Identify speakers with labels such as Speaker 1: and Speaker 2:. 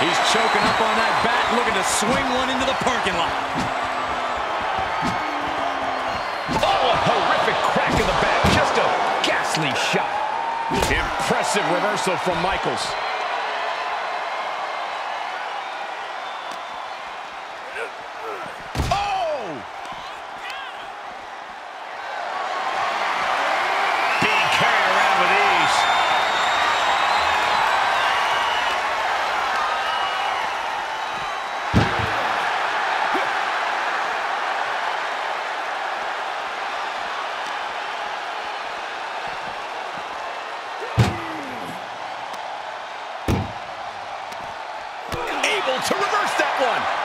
Speaker 1: He's choking up on that bat, looking to swing one into the parking lot.
Speaker 2: Oh, a horrific crack in the bat. Just a ghastly shot. Impressive reversal from Michaels. To reverse that one.